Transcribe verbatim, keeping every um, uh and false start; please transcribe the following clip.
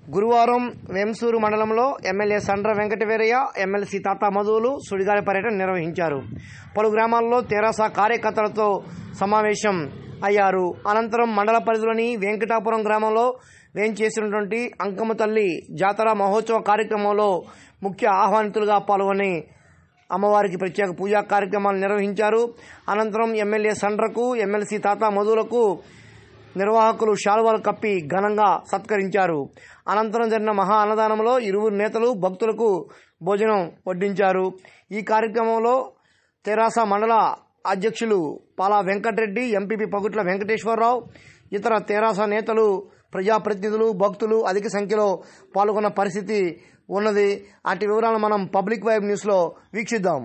గురువారం వేంసూరు మండలంలో MLA Sandra Venkataveeraiah, MLC తాతా మధువులు సుడిగాలి పర్యటన నిర్వహించారు. పలు గ్రామాల్లో తెరాస కార్యకర్తలతో సమావేశం అయ్యారు. అనంతరం మండల పరిధిలోని వెంకటాపురం గ్రామంలో వేంచేసినటువంటి అంకమ్మ తల్లి జాతర మహోత్సవ కార్యక్రమంలో ముఖ్య ఆహ్వానితులుగా పాల్గొని అమ్మవారికి ప్రత్యేక పూజా కార్యక్రమాలు నిర్వహించారు. అనంతరం ఎమ్మెల్యే సండ్రకు, ఎమ్మెల్సీ తాతా మధువులకు నిర్వాహకులు శాలువాలు కప్పి ఘనంగా సత్కరించారు. అనంతరం జరిగిన మహా అన్నదానంలో ఇరువురు నేతలు భక్తులకు భోజనం వడ్డించారు. ఈ కార్యక్రమంలో తెరాస మండల అధ్యక్షులు పాలా వెంకటరెడ్డి, ఎంపీపీ పగుట్ల వెంకటేశ్వరరావు, ఇతర తెరాస నేతలు, ప్రజాప్రతినిధులు, భక్తులు అధిక సంఖ్యలో పాల్గొన్న పరిస్థితి ఉన్నది. అటు వివరాలను మనం పబ్లిక్ వైబ్ న్యూస్లో వీక్షిద్దాం.